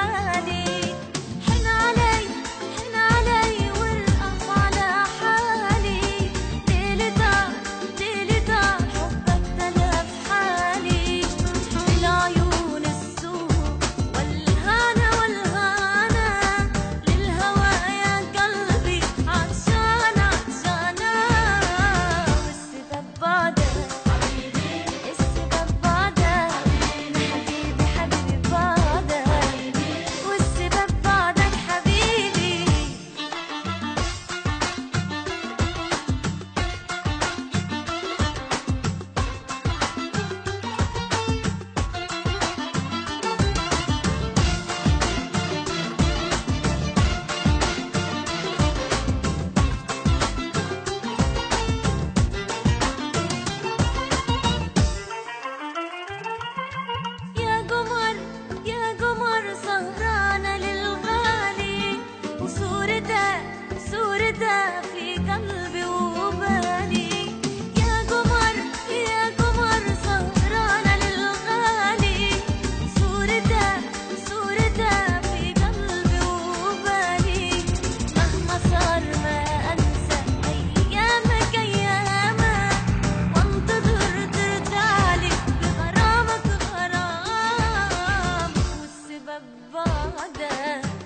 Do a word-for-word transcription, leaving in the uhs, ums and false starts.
حالي. حن علي حن علي وارقص على حالي. ليلي طار ليلي طار حبك تلف حالي. العيون السوق والهنا والهنا للهوى يا قلبي عطشان عطشانة. والسبب بعدك السبب بعدك حبيبي حبيبي بعدك. والسبب بعدك حبيبي. يا قمر يا قمر سهرانة للغالي. وصورتها صورتها في قلبي وبالي. يا قمر يا قمر سهرانة للغالي. صورتها صورتها في قلبي وبالي. مهما صار ما أنسى أيامك أيامك. وانتظر ترجعلي بغرامك غرام. والسبب بعدك